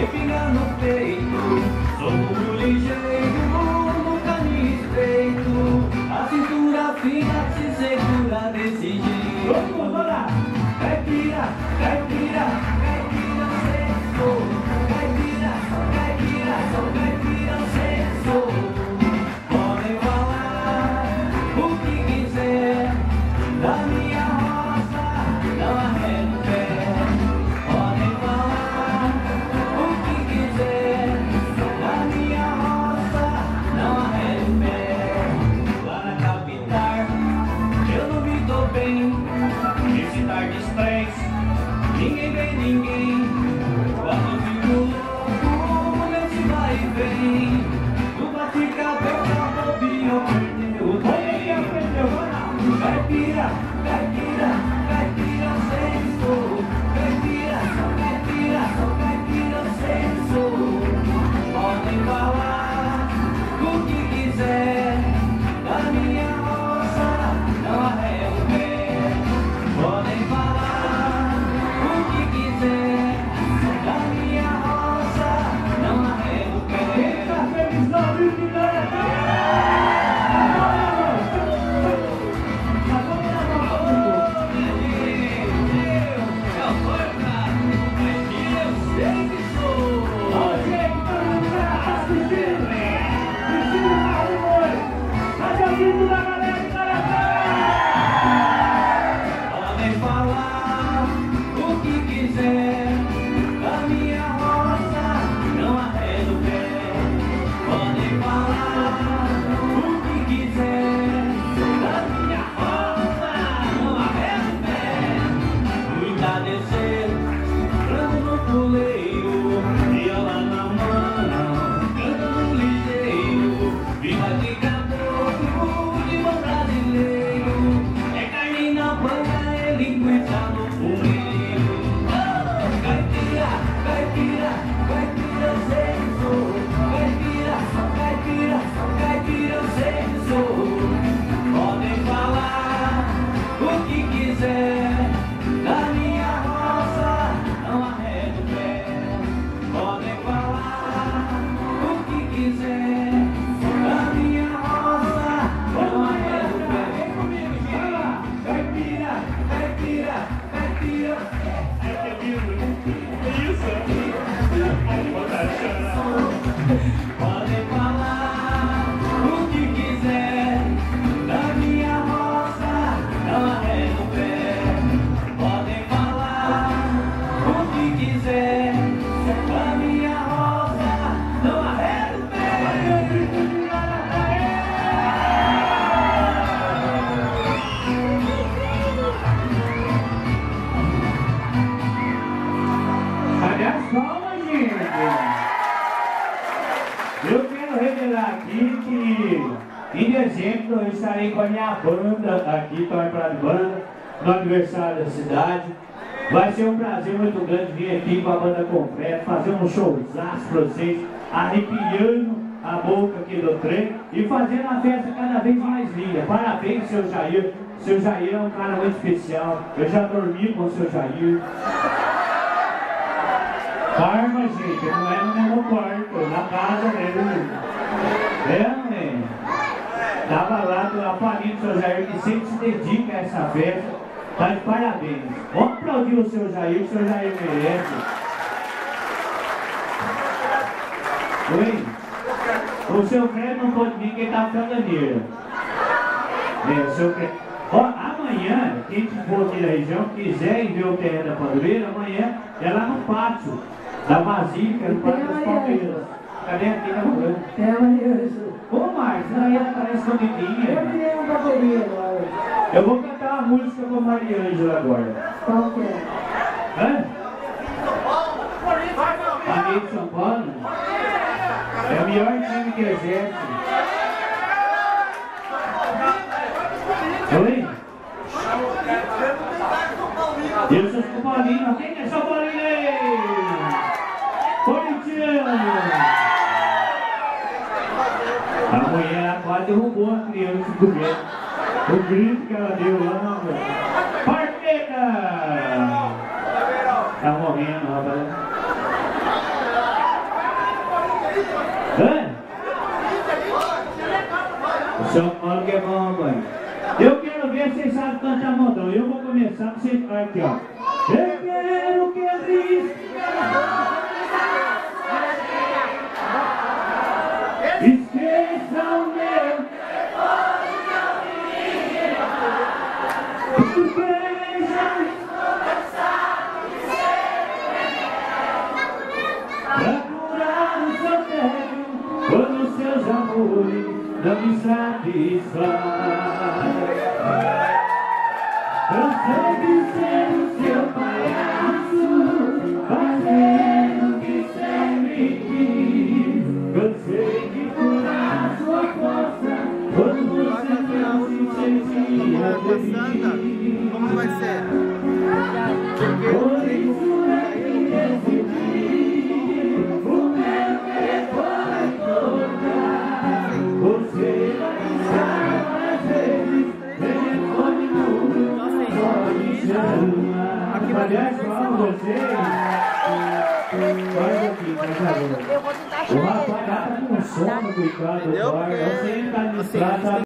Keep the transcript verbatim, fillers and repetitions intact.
respira no peito. Sou muito ligeiro, nunca me respeito. A cintura fina se segura desse jeito. Vamos lá! Caipira, caipira, caipira, sexo. Caipira, caipira, sou caipira, sexo. Podem falar o que quiser da minha roça, não arreda o pé. Podem falar o que quiser da minha roça, não arreda o pé. Lá na capital eu não me dou bem. Esse tarde estresse, ninguém vê ninguém. Quando eu fico louco nesse vai e vem, no bate-cabeça bobinho perdeu o trem. Caipira, caipira, caipira, sexo. Caipira, caipira, sou caipira, sexo. Podem falar o que quiser da minha roça, não arreda o pé. Podem falar o que quiser da minha roça, não arreda o pé. Quem tá feliz não viu que não é Podem falar o que quiser da minha roça, não arreda o pé. Podem falar o que quiser da minha roça, não arreda o pé. Muita descer, frango no puleiro, viola na mão, cantando ligeiro. Viva de caboclo, de bom brasileiro. É carne na banca, é linguiça no fumeiro. Caipira, caipira, caipira, sexo. Caipira, caipira, caipira, sexo. Podem falar o que quiser da minha roça, não arreda o pé. Podem falar o que quiser da minha roça, não arreda o pé. Vem comigo, fala! Caipira, caipira, caipira. Ai, que lindo! Que isso? Ai, vontade de chorar. Podem falar o que quiser da minha roça, não arreda o pé. Podem falar o que quiser da minha roça, não arreda o pé. Aliás, calma, gente. Eu quero revelar aqui que em dezembro eu estarei com a minha banda aqui, Tony Prado Banda, no aniversário da cidade. Vai ser um prazer muito grande vir aqui com a banda completa, fazer um showzaço pra vocês, arrepiando a boca aqui do trem e fazendo a festa cada vez mais linda. Parabéns, seu Jair. Seu Jair é um cara muito especial. Eu já dormi com o seu Jair. Karma, gente, não é no mesmo quarto, na casa dele. É, né? Tava lá do Aparinho do seu Jair, que sempre se dedica a essa festa. Tá de parabéns. Vamos aplaudir o seu Jair, que o seu Jair merece. Oi? O seu Fred não pode vir, que ele tá ficando ganeiro. É, o seu Fred. Ó, amanhã, quem for aqui da região, quiser ir ver o terreno da Padroeira, amanhã é lá no pátio da Basílica, no pátio das Palmeiras. Cadê aqui na rua? Tem a Mariângela. Ô, Marcos, aí ela parece escondidinha. Eu virei um bateria agora. Eu vou cantar uma música com a Mariângela agora. Qual que é? Hã? A Rei de São Paulo? É o melhor time que exerce. Oi? Eu sou São Paulino. Quem é São Paulino aí? Corintiano! A mulher quase derrubou a criança do grito. O grito que ela deu lá na rua. Partida! Tá morrendo, rapaz. Hã? O São Paulo que é bom, mãe. Eu quero ver se vocês sabem cantar modão. Eu vou começar com vocês. Aqui, ó. Eu quero que a esqueça o meu. Porque já estou cansado de ser. Pra curar o seu tédio, quando os seus amores não me satisfaz. Cansei de ser o seu palhaço, fazendo o que sempre quis. Cansei de curar sua força, quando você não se sentia feliz. Como vai ser? Por isso é que decidi o meu telefone tocar. Você vai estar mais vezes, telefone número, pode chamar. Aliás, fala vocês. Olha aqui, por favor. O rapaz lá tá com sono, coitado. Não sei, ele tá de prata.